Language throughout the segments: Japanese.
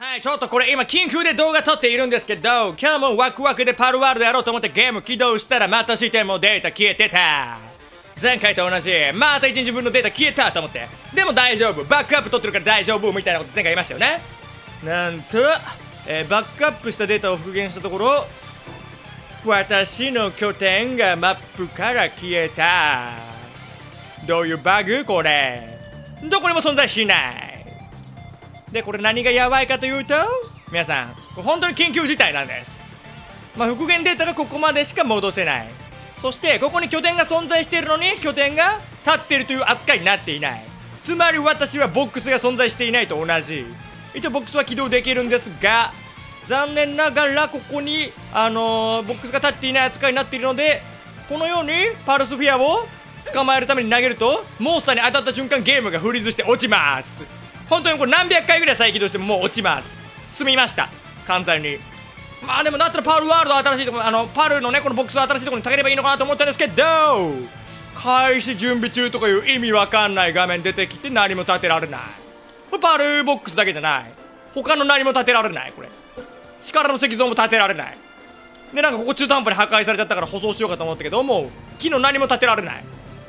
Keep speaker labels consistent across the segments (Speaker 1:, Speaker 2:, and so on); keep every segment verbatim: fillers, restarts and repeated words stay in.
Speaker 1: はい、ちょっとこれ今緊急で動画撮っているんですけど、今日もワクワクでパルワールドやろうと思ってゲーム起動したらまたしてもデータ消えてた。前回と同じ、またいちにちぶんのデータ消えたと思って、でも大丈夫、バックアップ取ってるから大丈夫みたいなこと前回言いましたよね。なんと、えー、バックアップしたデータを復元したところ、私の拠点がマップから消えた。どういうバグこれ。どこにも存在しない。で、これ何がやばいかというと、皆さん、これ本当に緊急事態なんです。まあ、復元データがここまでしか戻せない。そして、ここに拠点が存在しているのに、拠点が立っているという扱いになっていない。つまり私はボックスが存在していないと同じ。一応ボックスは起動できるんですが、残念ながらここに、あのー、ボックスが立っていない扱いになっているので、このようにパルスフィアを捕まえるために投げると、モンスターに当たった瞬間ゲームがフリーズして落ちます。本当にこれ何百回ぐらい再起動してももう落ちます。済みました、完全に。まあでもだったらパルワールド新しいところ、あのパルのねこのボックスを新しいところにたければいいのかなと思ったんですけど、開始準備中とかいう意味わかんない画面出てきて何も立てられない。これパルボックスだけじゃない、他の何も立てられない。これ力の石像も立てられない。でなんかここ中途半端に破壊されちゃったから舗装しようかと思ったけど、もう木の何も立てられない。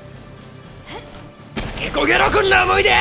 Speaker 1: ケコゲロ君の思い出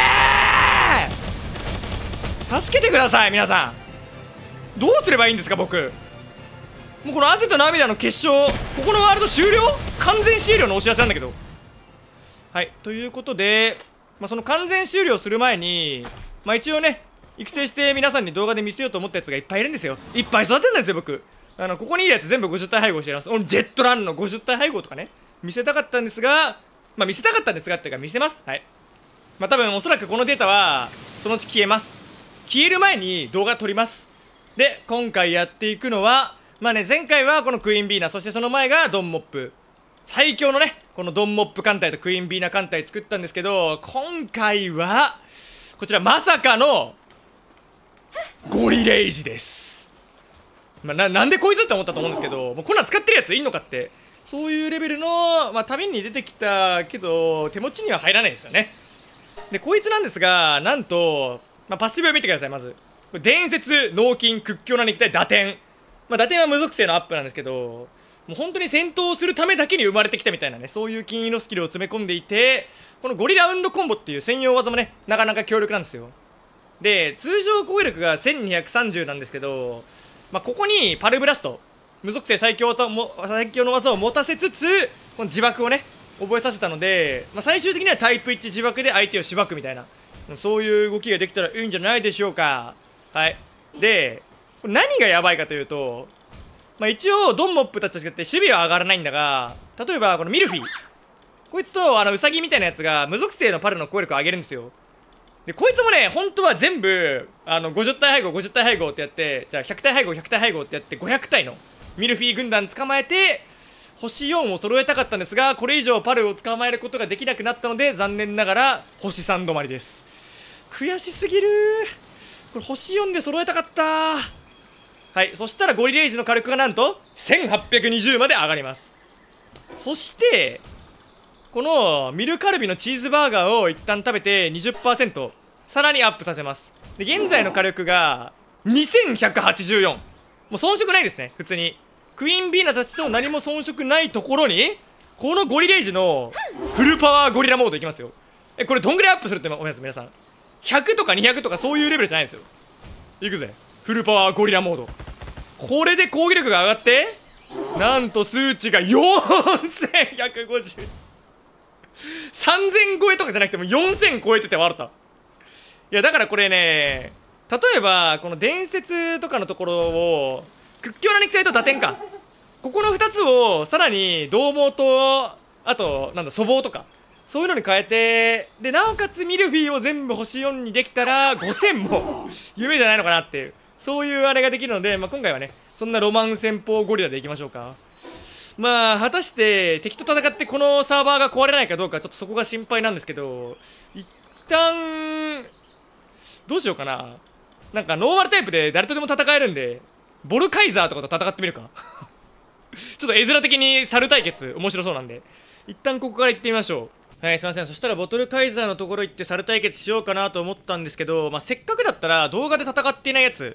Speaker 1: 助けてください皆さん。どうすればいいんですか僕。もうこの汗と涙の結晶、ここのワールド終了、完全終了のお知らせなんだけど。はいということで、まあ、その完全終了する前に、まあ、一応ね育成して皆さんに動画で見せようと思ったやつがいっぱいいるんですよ。いっぱい育てるんですよ僕。あのここにいるやつ全部ごじゅったい配合してます。俺ジェットランのごじゅったい配合とかね見せたかったんですが、まあ見せたかったんですがっていうか見せます。はい、まあ多分おそらくこのデータはそのうち消えます。消える前に動画撮ります。で今回やっていくのは、まあね前回はこのクイーンビーナ、そしてその前がドンモップ、最強のねこのドンモップ艦隊とクイーンビーナ艦隊作ったんですけど、今回はこちらまさかのゴリレイジです。まあ、な, なんでこいつって思ったと思うんですけど、もうこんなん使ってるやついんのかって、そういうレベルの、まあ、旅に出てきたけど手持ちには入らないですよね。でこいつなんですが、なんと、まあ、パッシブを見てください。まずこれ伝説、脳筋、屈強な肉体、打点。まあ、打点は無属性のアップなんですけど、もう本当に戦闘するためだけに生まれてきたみたいなね、そういう金色スキルを詰め込んでいて、このゴリラウンドコンボっていう専用技もねなかなか強力なんですよ。で通常攻撃力がせんにひゃくさんじゅうなんですけど、まあ、ここにパルブラスト、無属性最強とも最強の技を持たせつつ、この自爆をね覚えさせたので、まあ、最終的にはタイプいち自爆で相手をしばくみたいな、そういう動きができたらいいんじゃないでしょうか。はい。でこれ何がやばいかというと、まあ、一応ドンモップたちと違って守備は上がらないんだが、例えばこのミルフィー、こいつとあのウサギみたいなやつが無属性のパルの攻撃力を上げるんですよ。でこいつもね本当は全部あのごじゅったい配合ごじゅったい配合ってやって、じゃあひゃくたい配合ひゃくたい配合ってやってごひゃくたいのミルフィー軍団捕まえて星よんを揃えたかったんですが、これ以上パルを捕まえることができなくなったので残念ながら星さん止まりです。悔しすぎる。これ星よんで揃えたかった。はい、そしたらゴリレイジの火力がなんとせんはっぴゃくにじゅうまで上がります。そしてこのミルカルビのチーズバーガーを一旦食べて にじゅっパーセント さらにアップさせます。で現在の火力がにせんひゃくはちじゅうよん、もう遜色ないですね。普通にクイーンビーナたちと何も遜色ないところにこのゴリレイジのフルパワーゴリラモードいきますよ。えこれどんぐらいアップするって思います皆さん。ひゃくとかにひゃくとかそういうレベルじゃないですよ。いくぜフルパワーゴリラモード。これで攻撃力が上がってなんと数値がよんせんひゃくごじゅう、さんぜん超えとかじゃなくてもよんせん超えてて笑った。いやだからこれね、例えばこの伝説とかのところを屈強な肉体と打点か、ここのふたつをさらに獰猛とあとなんだ粗暴とかそういうのに変えて、でなおかつミルフィーを全部星よんにできたらごせんも夢じゃないのかなっていう、そういうあれができるので、まあ、今回はねそんなロマン戦法ゴリラでいきましょうか。まあ果たして敵と戦ってこのサーバーが壊れないかどうかちょっとそこが心配なんですけど、一旦どうしようかな。なんかノーマルタイプで誰とでも戦えるんでボルカイザーとかと戦ってみるかちょっと絵面的に猿対決面白そうなんで一旦ここから行ってみましょう。はい、すいません。そしたらボトルカイザーのところ行って猿対決しようかなと思ったんですけど、まあ、せっかくだったら動画で戦っていないやつ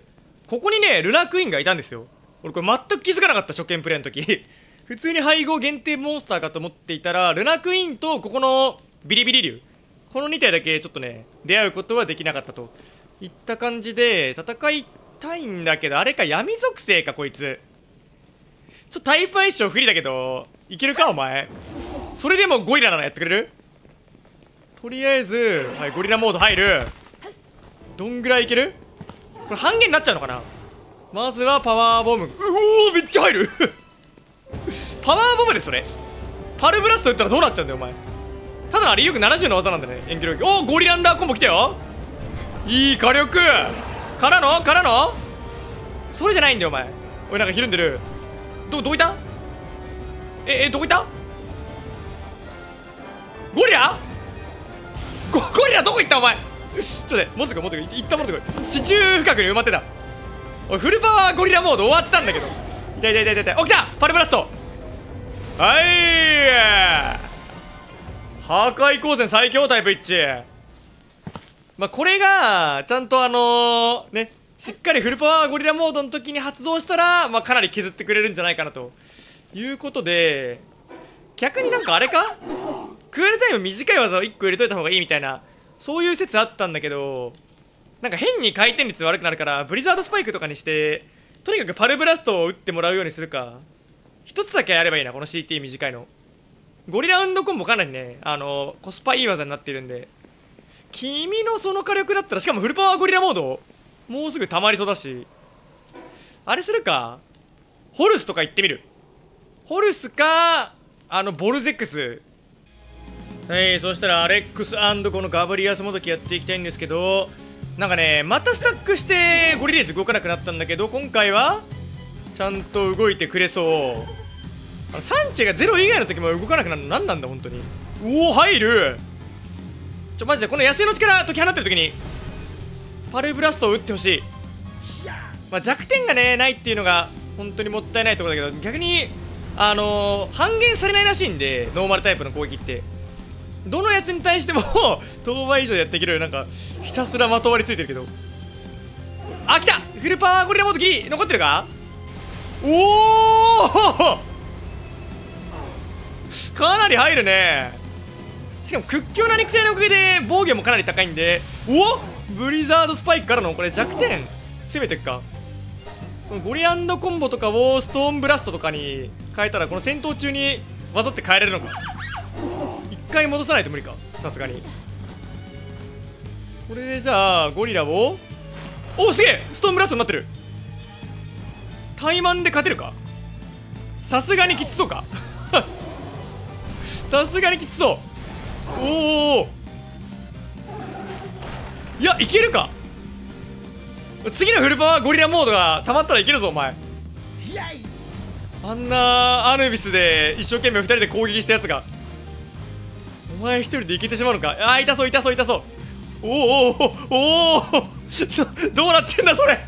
Speaker 1: ここにねルナクイーンがいたんですよ。俺これ全く気づかなかった、初見プレイの時普通に配合限定モンスターかと思っていたら、ルナクイーンとここのビリビリ竜、このに体だけちょっとね出会うことはできなかったといった感じで、戦いたいんだけど、あれか闇属性かこいつ。ちょっとタイプ相性不利だけどいけるかお前。それでもゴリラならやってくれる？とりあえず、はい、ゴリラモード入る。どんぐらいいける？これ半減になっちゃうのかな。まずはパワーボム。うおー、めっちゃ入るパワーボムでそれパルブラスト打ったらどうなっちゃうんだよお前。ただのあれ威力ななじゅうの技なんだね、遠距離。おお、ゴリランダーコンボ来たよ。いい火力からのからのそれじゃないんだよお前。俺なんかひるんでる。どどこいた？ええどこいた？ゴリラゴゴリラどこ行ったお前ちょっとね、持ってこい持ってこい、一旦持ってこい。地中深くに埋まってた。おい、フルパワーゴリラモード終わったんだけど。痛い痛い痛い痛い。お、来たパルブラスト。はい破壊光線最強タイプ一致。まあこれがちゃんとあのー、ねしっかりフルパワーゴリラモードの時に発動したら、まあかなり削ってくれるんじゃないかなということで、逆になんかあれかクールタイム短い技をいっこ入れといた方がいいみたいな、そういう説あったんだけど、なんか変に回転率悪くなるからブリザードスパイクとかにして、とにかくパルブラストを打ってもらうようにするか。一つだけやればいいな、この シーティー 短いの。ゴリラウンドコンボかなりね、あのコスパいい技になっているんで、君のその火力だったら、しかもフルパワーゴリラモードもうすぐ溜まりそうだし、あれするか、ホルスとか行ってみる。ホルスかあのボルゼックス。はい、そしたらアレックス&このガブリアスもどきやっていきたいんですけど、なんかねまたスタックしてゴリレーズ動かなくなったんだけど、今回はちゃんと動いてくれそう。あのサンチェがゼロ以外の時も動かなくなるの何なんだ本当に。おお入る。ちょマジでこの野生の力解き放ってる時にパルブラストを打ってほしい。まあ、弱点がねないっていうのが本当にもったいないところだけど、逆にあのー、半減されないらしいんで、ノーマルタイプの攻撃ってどのやつに対しても当倍以上やっていける。なんかひたすらまとわりついてるけど、あ来たフルパワーゴリラモードギリ残ってるか。おおかなり入るね。しかも屈強な肉体のおかげで防御もかなり高いんで、おブリザードスパイクからのこれ弱点攻めていくか。このゴリランドコンボとかをストーンブラストとかに変えたら、この戦闘中に技って変えれるのか。一回戻さないと無理かさすがに。これでじゃあゴリラを、おすげえストーンブラストになってる。怠慢で勝てるか。さすがにきつそうかさすがにきつそう。おおいやいけるか。次のフルパワーゴリラモードが溜まったらいけるぞお前。あんなアヌビスで一生懸命ふたりで攻撃したやつがお前一人でいけてしまうのか。あー痛そう痛そう痛そう。おおおおおおどうなってんだそれ。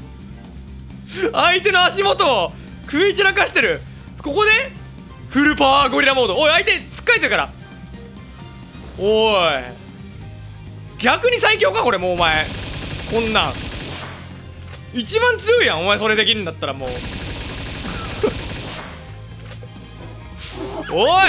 Speaker 1: 相手の足元を食い散らかしてる。ここでフルパワーゴリラモード。おい相手つっかえてるから。おい逆に最強かこれ。もうお前こんなん一番強いやんお前。それできるんだったらもうおい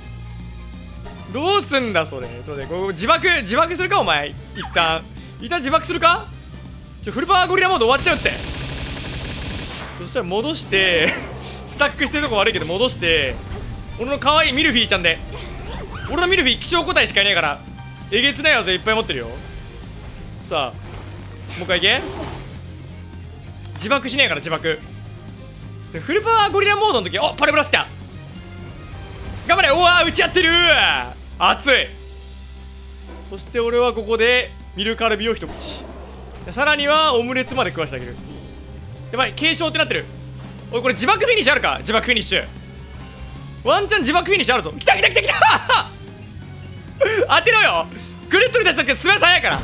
Speaker 1: どうすんだそれ。ちょっとねここ自爆自爆するかお前。一旦一旦自爆するか。ちょフルパワーゴリラモード終わっちゃうって。そしたら戻してスタックしてるとこ悪いけど戻して、俺の可愛いミルフィーちゃんで。俺のミルフィー希少個体しかいないからえげつない技いっぱい持ってるよ。さあもう一回いけ。自爆しねえから自爆で。フルパワーゴリラモードの時、おパルブラス来た。頑張れ。おわ打ち合ってる。熱い。そして俺はここでミルカルビを一口、さらにはオムレツまで食わしてあげる。やばい軽傷ってなってる。おいこれ自爆フィニッシュあるか。自爆フィニッシュワンチャン自爆フィニッシュあるぞ。来た来た来た来た当てろよ。クリットルたちだけスライス早いから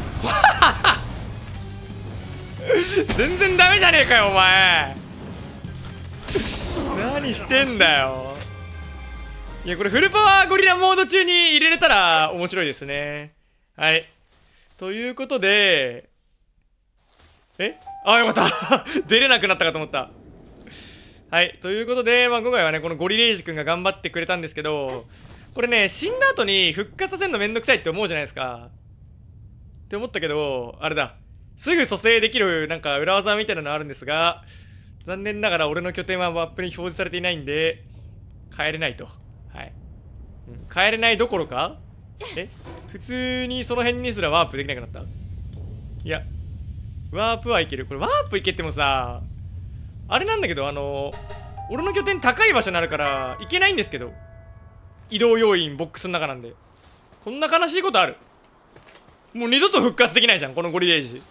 Speaker 1: 全然ダメじゃねえかよお前何してんだよ。いやこれフルパワーゴリラモード中に入れれたら面白いですね。はいということでえあ、よかった出れなくなったかと思った。はい、ということで、まあ、今回はね、このゴリレイジ君が頑張ってくれたんですけど、これね、死んだ後に復活させるのめんどくさいって思うじゃないですか。って思ったけど、あれだ。すぐ蘇生できる、なんか裏技みたいなのあるんですが、残念ながら俺の拠点はマップに表示されていないんで、帰れないと。はい。うん、帰れないどころかえ普通にその辺にすらワープできなくなった。いや、ワープはいける。これワープいけてもさ、あれなんだけど、あの俺の拠点高い場所になるから行けないんですけど、移動要員ボックスの中なんで。こんな悲しいことある？もう二度と復活できないじゃん、このゴリレイジ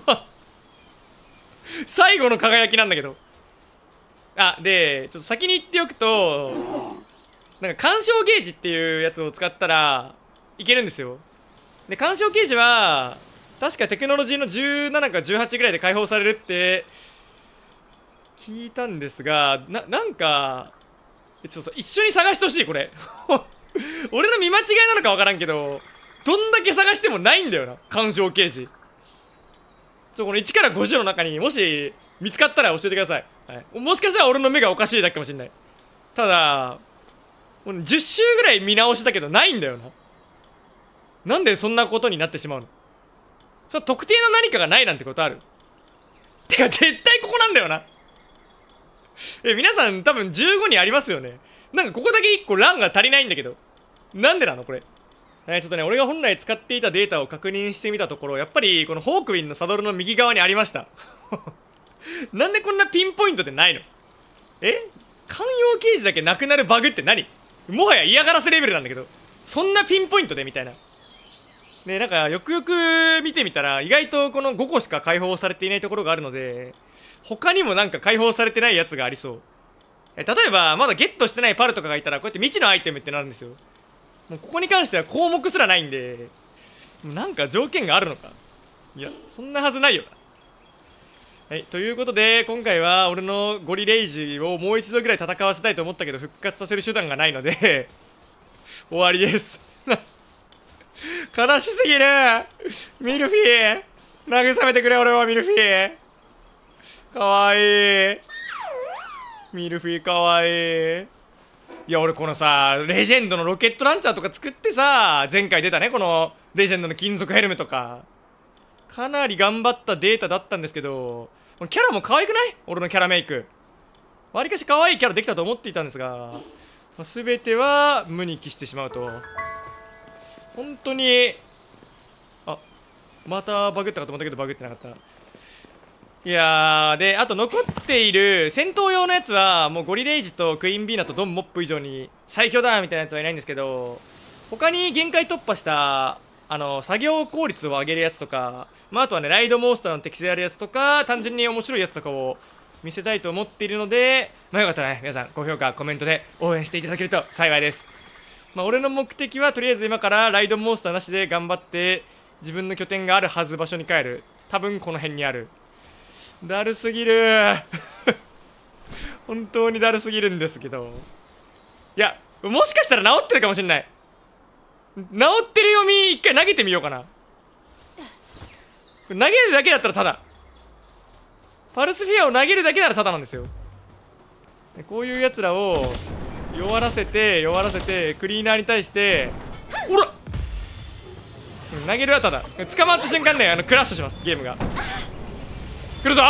Speaker 1: 最後の輝きなんだけど。あ、でちょっと先に言っておくと、なんか干渉ゲージっていうやつを使ったらいけるんですよ。で干渉ゲージは確かテクノロジーのじゅうななかじゅうはちぐらいで解放されるって聞いたんですが、な、なんかちょっと一緒に探してほしいこれ俺の見間違いなのか分からんけど、どんだけ探してもないんだよな、干渉ゲージ。ちょこのいちからごじゅうの中にもし見つかったら教えてください、はい、もしかしたら俺の目がおかしいだけかもしれない。ただじゅっ周ぐらい見直したけどないんだよな。なんでそんなことになってしまうの？それ特定の何かがないなんてことある？てか絶対ここなんだよなえ、皆さん多分じゅうごにありますよね。なんかここだけいっこ欄が足りないんだけど、なんでなのこれ。えー、ちょっとね、俺が本来使っていたデータを確認してみたところ、やっぱりこのホークウィンのサドルの右側にありましたなんでこんなピンポイントでないの？え？慣用ゲージだけなくなるバグって何？もはや嫌がらせレベルなんだけど、そんなピンポイントでみたいな。ね、なんかよくよく見てみたら意外とこのごこしか解放されていないところがあるので、他にもなんか解放されてないやつがありそう。え、例えばまだゲットしてないパルとかがいたらこうやって未知のアイテムってなるんですよ。もうここに関しては項目すらないんで、なんか条件があるのか。いや、そんなはずないよな。はい、ということで今回は俺のゴリレイジをもう一度ぐらい戦わせたいと思ったけど復活させる手段がないので終わりです悲しすぎる。ミルフィー慰めてくれ俺は。ミルフィーかわいい。ミルフィーかわいい。いや俺このさレジェンドのロケットランチャーとか作ってさ、前回出たねこのレジェンドの金属ヘルメとかかなり頑張ったデータだったんですけど、キャラも可愛くない？俺のキャラメイクわりかし可愛いキャラできたと思っていたんですが、まあ、全ては無に帰してしまうと。本当にあ、またバグったかと思ったけどバグってなかった。いやー、であと残っている戦闘用のやつはもうゴリレイジとクイーンビーナとドンモップ以上に最強だみたいなやつはいないんですけど、他に限界突破したあの作業効率を上げるやつとか、まあ、あとはねライドモンスターの適性あるやつとか単純に面白いやつとかを見せたいと思っているので、まあよかったらね皆さん高評価コメントで応援していただけると幸いです。まあ俺の目的はとりあえず今からライドモンスターなしで頑張って自分の拠点があるはず場所に帰る。多分この辺にある。だるすぎる本当にだるすぎるんですけど、いやもしかしたら治ってるかもしれない。治ってる読み一回投げてみようかな。投げるだけだったらただ、パルスフィアを投げるだけならただなんですよ。こういうやつらを弱らせて弱らせてクリーナーに対してほら投げるはただ、捕まった瞬間ねあのクラッシュします。ゲームが来るぞ。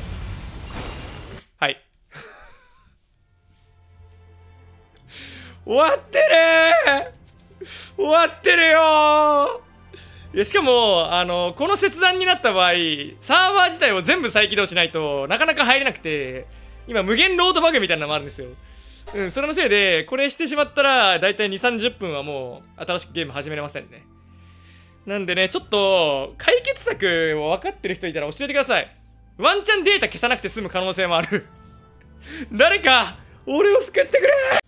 Speaker 1: はい終わってる終わってるよ。いやしかもあのこの切断になった場合サーバー自体を全部再起動しないとなかなか入れなくて、今無限ロードバグみたいなのもあるんですよ。うん、それのせいでこれしてしまったらだいたいにじゅうさんじゅっぷんはもう新しくゲーム始めれませんね。なんでねちょっと解決策を分かってる人いたら教えてください。ワンチャンデータ消さなくて済む可能性もある誰か俺を救ってくれ